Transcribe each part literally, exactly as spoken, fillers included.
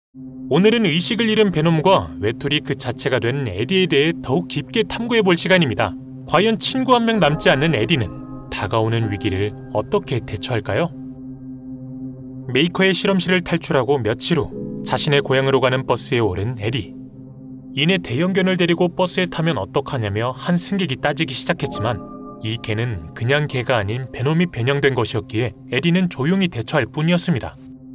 오늘은 의식을 잃은 베놈과 외톨이 그 자체가 된 에디에 대해 더욱 깊게 탐구해볼 시간입니다. 과연 친구 한 명 남지 않는 에디는 다가오는 위기를 어떻게 대처할까요? 메이커의 실험실을 탈출하고 며칠 후 자신의 고향으로 가는 버스에 오른 에디. 이내 대형견을 데리고 버스에 타면 어떡하냐며 한 승객이 따지기 시작했지만 이 개는 그냥 개가 아닌 베놈이 변형된 것이었기에 에디는 조용히 대처할 뿐이었습니다.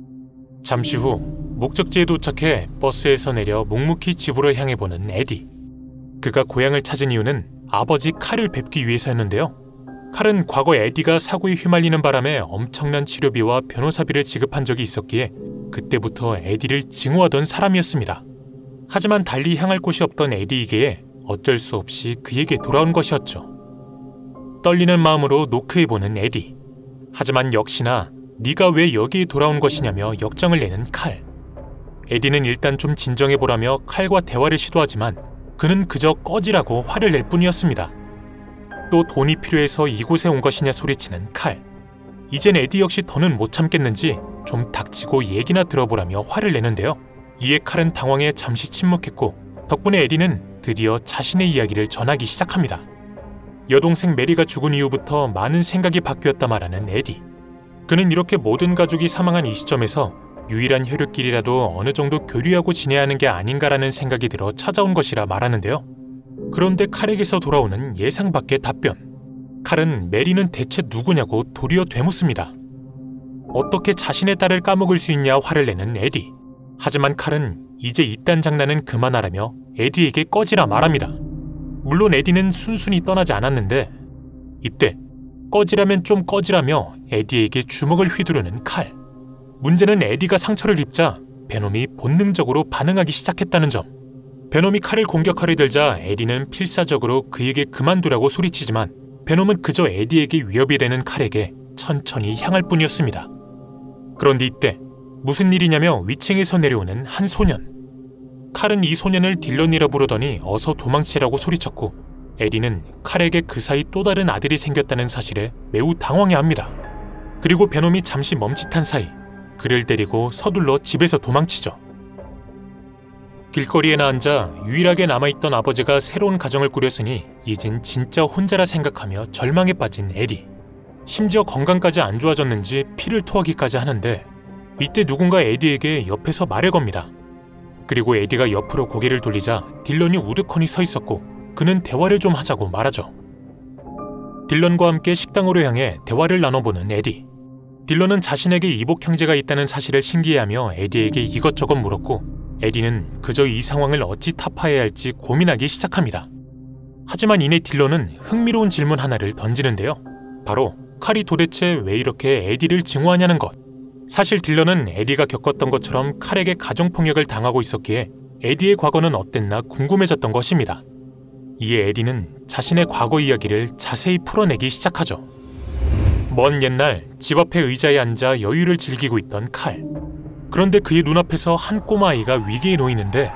잠시 후 목적지에 도착해 버스에서 내려 묵묵히 집으로 향해 보는 에디. 그가 고향을 찾은 이유는 아버지 칼을 뵙기 위해서였는데요. 칼은 과거 에디가 사고에 휘말리는 바람에 엄청난 치료비와 변호사비를 지급한 적이 있었기에 그때부터 에디를 증오하던 사람이었습니다. 하지만 달리 향할 곳이 없던 에디에게 어쩔 수 없이 그에게 돌아온 것이었죠. 떨리는 마음으로 노크해보는 에디. 하지만 역시나 네가 왜 여기에 돌아온 것이냐며 역정을 내는 칼. 에디는 일단 좀 진정해보라며 칼과 대화를 시도하지만 그는 그저 꺼지라고 화를 낼 뿐이었습니다. 또 돈이 필요해서 이곳에 온 것이냐 소리치는 칼. 이젠 에디 역시 더는 못 참겠는지 좀 닥치고 얘기나 들어보라며 화를 내는데요. 이에 칼은 당황해 잠시 침묵했고 덕분에 에디는 드디어 자신의 이야기를 전하기 시작합니다. 여동생 메리가 죽은 이후부터 많은 생각이 바뀌었다 말하는 에디. 그는 이렇게 모든 가족이 사망한 이 시점에서 유일한 혈육끼리라도 어느 정도 교류하고 지내야 하는 게 아닌가라는 생각이 들어 찾아온 것이라 말하는데요. 그런데 칼에게서 돌아오는 예상 밖의 답변. 칼은 메리는 대체 누구냐고 도리어 되묻습니다. 어떻게 자신의 딸을 까먹을 수 있냐 화를 내는 에디. 하지만 칼은 이제 이딴 장난은 그만하라며 에디에게 꺼지라 말합니다. 물론 에디는 순순히 떠나지 않았는데 이때 꺼지라면 좀 꺼지라며 에디에게 주먹을 휘두르는 칼. 문제는 에디가 상처를 입자 베놈이 본능적으로 반응하기 시작했다는 점. 베놈이 칼을 공격하려 들자 에디는 필사적으로 그에게 그만두라고 소리치지만 베놈은 그저 에디에게 위협이 되는 칼에게 천천히 향할 뿐이었습니다. 그런데 이때 무슨 일이냐며 위층에서 내려오는 한 소년. 칼은 이 소년을 딜런이라 부르더니 어서 도망치라고 소리쳤고 에디는 칼에게 그 사이 또 다른 아들이 생겼다는 사실에 매우 당황해합니다. 그리고 베놈이 잠시 멈칫한 사이 그를 데리고 서둘러 집에서 도망치죠. 길거리에나 앉아 유일하게 남아있던 아버지가 새로운 가정을 꾸렸으니 이젠 진짜 혼자라 생각하며 절망에 빠진 에디. 심지어 건강까지 안 좋아졌는지 피를 토하기까지 하는데 이때 누군가 에디에게 옆에서 말을 겁니다. 그리고 에디가 옆으로 고개를 돌리자 딜런이 우두커니 서 있었고 그는 대화를 좀 하자고 말하죠. 딜런과 함께 식당으로 향해 대화를 나눠보는 에디. 딜런은 자신에게 이복 형제가 있다는 사실을 신기해하며 에디에게 이것저것 물었고 에디는 그저 이 상황을 어찌 타파해야 할지 고민하기 시작합니다. 하지만 이내 딜런은 흥미로운 질문 하나를 던지는데요. 바로 칼이 도대체 왜 이렇게 에디를 증오하냐는 것. 사실 딜런은 에디가 겪었던 것처럼 칼에게 가정폭력을 당하고 있었기에 에디의 과거는 어땠나 궁금해졌던 것입니다. 이에 에디는 자신의 과거 이야기를 자세히 풀어내기 시작하죠. 먼 옛날 집 앞의 의자에 앉아 여유를 즐기고 있던 칼. 그런데 그의 눈앞에서 한 꼬마아이가 위기에 놓이는데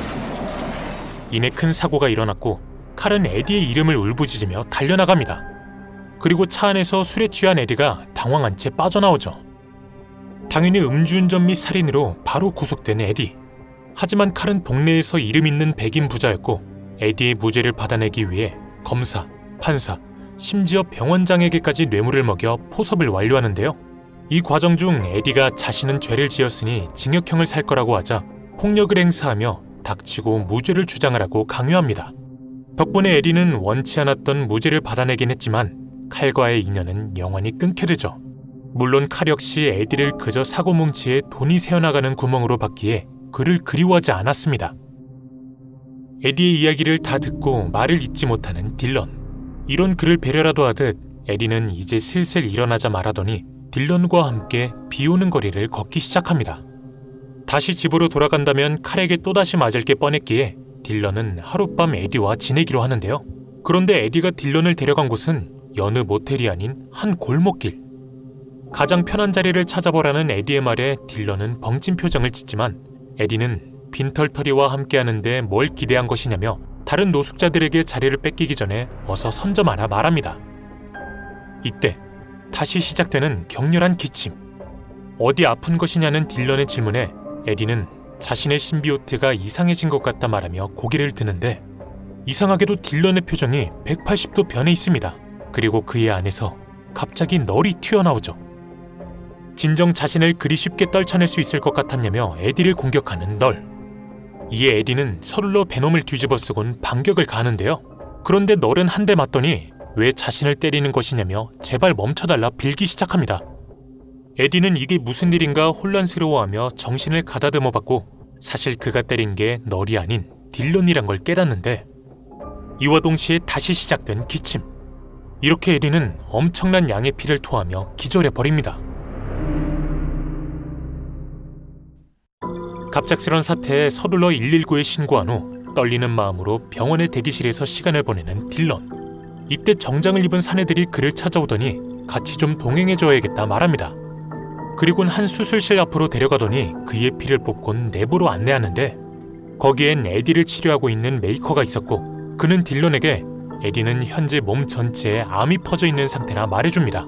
이내 큰 사고가 일어났고 칼은 에디의 이름을 울부짖으며 달려나갑니다. 그리고 차 안에서 술에 취한 에디가 당황한 채 빠져나오죠. 당연히 음주운전 및 살인으로 바로 구속된 에디. 하지만 칼은 동네에서 이름 있는 백인 부자였고 에디의 무죄를 받아내기 위해 검사, 판사, 심지어 병원장에게까지 뇌물을 먹여 포섭을 완료하는데요. 이 과정 중 에디가 자신은 죄를 지었으니 징역형을 살 거라고 하자 폭력을 행사하며 닥치고 무죄를 주장하라고 강요합니다. 덕분에 에디는 원치 않았던 무죄를 받아내긴 했지만 칼과의 인연은 영원히 끊게 되죠. 물론 칼 역시 에디를 그저 사고뭉치에 돈이 새어나가는 구멍으로 봤기에 그를 그리워하지 않았습니다. 에디의 이야기를 다 듣고 말을 잇지 못하는 딜런. 이런 그를 배려라도 하듯 에디는 이제 슬슬 일어나자 말하더니 딜런과 함께 비오는 거리를 걷기 시작합니다. 다시 집으로 돌아간다면 칼에게 또다시 맞을 게 뻔했기에 딜런은 하룻밤 에디와 지내기로 하는데요. 그런데 에디가 딜런을 데려간 곳은 여느 모텔이 아닌 한 골목길. 가장 편한 자리를 찾아보라는 에디의 말에 딜런은 벙찐 표정을 짓지만 에디는 빈털터리와 함께하는데 뭘 기대한 것이냐며 다른 노숙자들에게 자리를 뺏기기 전에 어서 선점하라 말합니다. 이때 다시 시작되는 격렬한 기침. 어디 아픈 것이냐는 딜런의 질문에 에디는 자신의 신비오트가 이상해진 것 같다 말하며 고개를 드는데 이상하게도 딜런의 표정이 백팔십 도 변해 있습니다. 그리고 그의 안에서 갑자기 널이 튀어나오죠. 진정 자신을 그리 쉽게 떨쳐낼 수 있을 것 같았냐며 에디를 공격하는 널. 이에 에디는 서둘러 베놈을 뒤집어쓰곤 반격을 가하는데요. 그런데 널은 한 대 맞더니 왜 자신을 때리는 것이냐며 제발 멈춰달라 빌기 시작합니다. 에디는 이게 무슨 일인가 혼란스러워하며 정신을 가다듬어 봤고 사실 그가 때린 게 널이 아닌 딜런이란 걸 깨닫는데 이와 동시에 다시 시작된 기침. 이렇게 에디는 엄청난 양의 피를 토하며 기절해버립니다. 갑작스런 사태에 서둘러 일일구에 신고한 후 떨리는 마음으로 병원의 대기실에서 시간을 보내는 딜런. 이때 정장을 입은 사내들이 그를 찾아오더니 같이 좀 동행해줘야겠다 말합니다. 그리곤 한 수술실 앞으로 데려가더니 그의 피를 뽑곤 내부로 안내하는데 거기엔 에디를 치료하고 있는 메이커가 있었고 그는 딜런에게 에디는 현재 몸 전체에 암이 퍼져 있는 상태라 말해줍니다.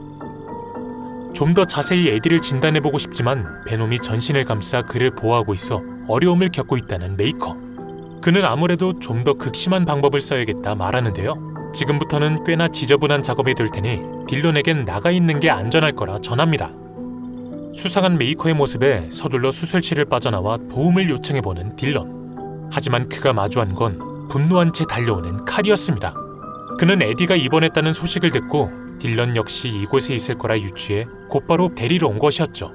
좀 더 자세히 에디를 진단해보고 싶지만 베놈이 전신을 감싸 그를 보호하고 있어 어려움을 겪고 있다는 메이커. 그는 아무래도 좀 더 극심한 방법을 써야겠다 말하는데요. 지금부터는 꽤나 지저분한 작업이 될 테니 딜런에겐 나가 있는 게 안전할 거라 전합니다. 수상한 메이커의 모습에 서둘러 수술실을 빠져나와 도움을 요청해보는 딜런. 하지만 그가 마주한 건 분노한 채 달려오는 칼이었습니다. 그는 에디가 입원했다는 소식을 듣고 딜런 역시 이곳에 있을 거라 유추해 곧바로 데리러 온 것이었죠.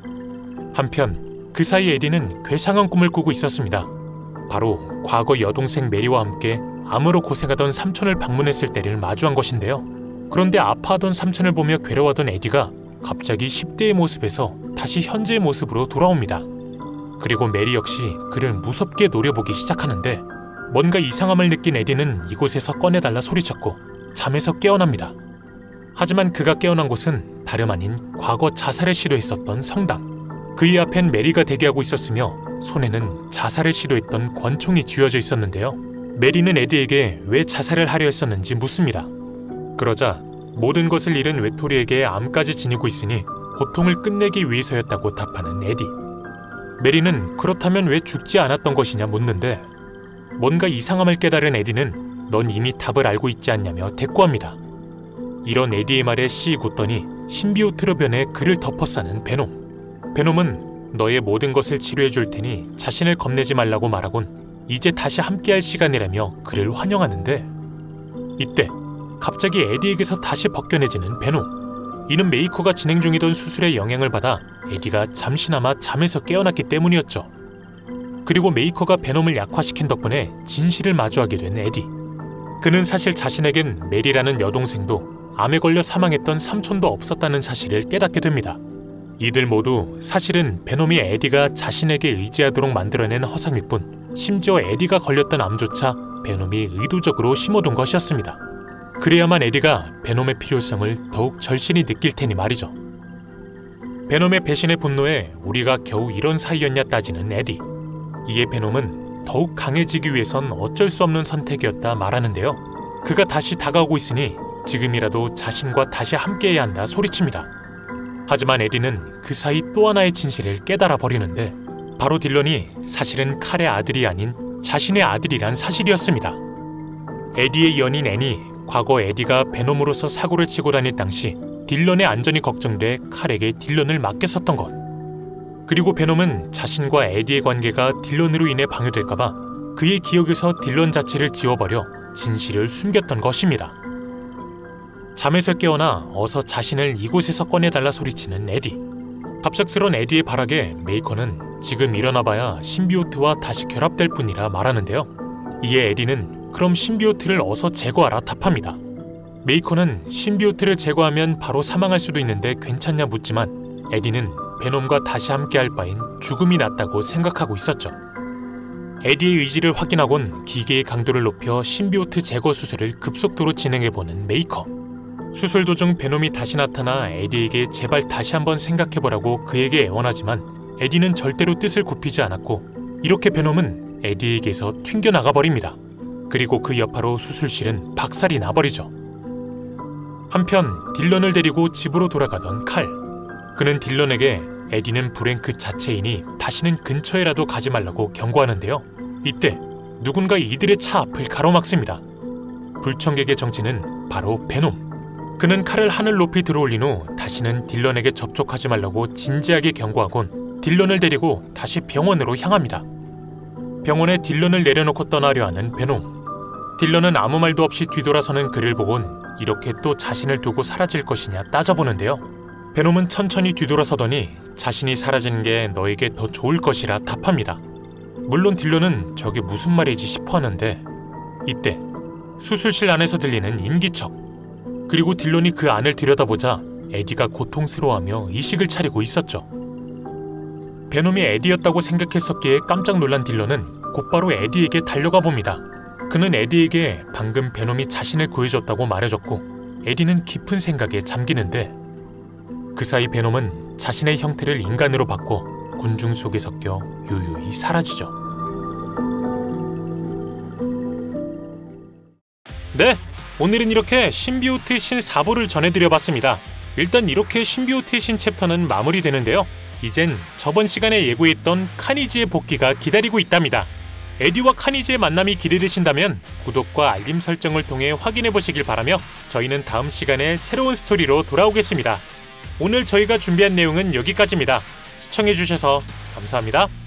한편 그 사이 에디는 괴상한 꿈을 꾸고 있었습니다. 바로 과거 여동생 메리와 함께 암으로 고생하던 삼촌을 방문했을 때를 마주한 것인데요. 그런데 아파하던 삼촌을 보며 괴로워하던 에디가 갑자기 십 대의 모습에서 다시 현재의 모습으로 돌아옵니다. 그리고 메리 역시 그를 무섭게 노려보기 시작하는데 뭔가 이상함을 느낀 에디는 이곳에서 꺼내달라 소리쳤고 잠에서 깨어납니다. 하지만 그가 깨어난 곳은 다름 아닌 과거 자살을 시도했었던 성당. 그의 앞엔 메리가 대기하고 있었으며 손에는 자살을 시도했던 권총이 쥐어져 있었는데요. 메리는 에디에게 왜 자살을 하려 했었는지 묻습니다. 그러자 모든 것을 잃은 외톨이에게 암까지 지니고 있으니 고통을 끝내기 위해서였다고 답하는 에디. 메리는 그렇다면 왜 죽지 않았던 것이냐 묻는데 뭔가 이상함을 깨달은 에디는 넌 이미 답을 알고 있지 않냐며 대꾸합니다. 이런 에디의 말에 씩 웃더니 신비오트로 변해 그를 덮어싸는 베놈. 베놈은 너의 모든 것을 치료해 줄 테니 자신을 겁내지 말라고 말하곤 이제 다시 함께할 시간이라며 그를 환영하는데 이때 갑자기 에디에게서 다시 벗겨내지는 베놈. 이는 메이커가 진행 중이던 수술에 영향을 받아 에디가 잠시나마 잠에서 깨어났기 때문이었죠. 그리고 메이커가 베놈을 약화시킨 덕분에 진실을 마주하게 된 에디. 그는 사실 자신에겐 메리라는 여동생도 암에 걸려 사망했던 삼촌도 없었다는 사실을 깨닫게 됩니다. 이들 모두 사실은 베놈이 에디가 자신에게 의지하도록 만들어낸 허상일 뿐 심지어 에디가 걸렸던 암조차 베놈이 의도적으로 심어둔 것이었습니다. 그래야만 에디가 베놈의 필요성을 더욱 절실히 느낄 테니 말이죠. 베놈의 배신의 분노에 우리가 겨우 이런 사이였냐 따지는 에디. 이에 베놈은 더욱 강해지기 위해선 어쩔 수 없는 선택이었다 말하는데요. 그가 다시 다가오고 있으니 지금이라도 자신과 다시 함께해야 한다 소리칩니다. 하지만 에디는 그 사이 또 하나의 진실을 깨달아 버리는데 바로 딜런이 사실은 칼의 아들이 아닌 자신의 아들이란 사실이었습니다. 에디의 연인 앤이 과거 에디가 베놈으로서 사고를 치고 다닐 당시 딜런의 안전이 걱정돼 칼에게 딜런을 맡겼었던 것. 그리고 베놈은 자신과 에디의 관계가 딜런으로 인해 방해될까봐 그의 기억에서 딜런 자체를 지워버려 진실을 숨겼던 것입니다. 잠에서 깨어나 어서 자신을 이곳에서 꺼내달라 소리치는 에디. 갑작스런 에디의 발악에 메이커는 지금 일어나봐야 신비오트와 다시 결합될 뿐이라 말하는데요. 이에 에디는 그럼 신비오트를 어서 제거하라 답합니다. 메이커는 신비오트를 제거하면 바로 사망할 수도 있는데 괜찮냐 묻지만 에디는 베놈과 다시 함께할 바엔 죽음이 낫다고 생각하고 있었죠. 에디의 의지를 확인하곤 기계의 강도를 높여 신비오트 제거 수술을 급속도로 진행해보는 메이커. 수술 도중 베놈이 다시 나타나 에디에게 제발 다시 한번 생각해보라고 그에게 애원하지만 에디는 절대로 뜻을 굽히지 않았고 이렇게 베놈은 에디에게서 튕겨나가버립니다. 그리고 그 여파로 수술실은 박살이 나버리죠. 한편 딜런을 데리고 집으로 돌아가던 칼. 그는 딜런에게 에디는 불행 그 자체이니 다시는 근처에라도 가지 말라고 경고하는데요. 이때 누군가 이들의 차 앞을 가로막습니다. 불청객의 정체는 바로 베놈. 그는 칼을 하늘 높이 들어올린 후 다시는 딜런에게 접촉하지 말라고 진지하게 경고하곤 딜런을 데리고 다시 병원으로 향합니다. 병원에 딜런을 내려놓고 떠나려 하는 베놈. 딜런은 아무 말도 없이 뒤돌아서는 그를 보곤 이렇게 또 자신을 두고 사라질 것이냐 따져보는데요. 베놈은 천천히 뒤돌아서더니 자신이 사라지는 게 너에게 더 좋을 것이라 답합니다. 물론 딜런은 저게 무슨 말이지 싶어 하는데 이때 수술실 안에서 들리는 인기척. 그리고 딜런이 그 안을 들여다보자 에디가 고통스러워하며 이식을 차리고 있었죠. 베놈이 에디였다고 생각했었기에 깜짝 놀란 딜런은 곧바로 에디에게 달려가 봅니다. 그는 에디에게 방금 베놈이 자신을 구해줬다고 말해줬고 에디는 깊은 생각에 잠기는데 그 사이 베놈은 자신의 형태를 인간으로 바꿔 군중 속에 섞여 유유히 사라지죠. 네, 오늘은 이렇게 신비오트 신 사 부를 전해드려봤습니다. 일단 이렇게 신비오트의 신 챕터는 마무리되는데요. 이젠 저번 시간에 예고했던 카니지의 복귀가 기다리고 있답니다. 에디와 카니지의 만남이 기대되신다면 구독과 알림 설정을 통해 확인해보시길 바라며 저희는 다음 시간에 새로운 스토리로 돌아오겠습니다. 오늘 저희가 준비한 내용은 여기까지입니다. 시청해주셔서 감사합니다.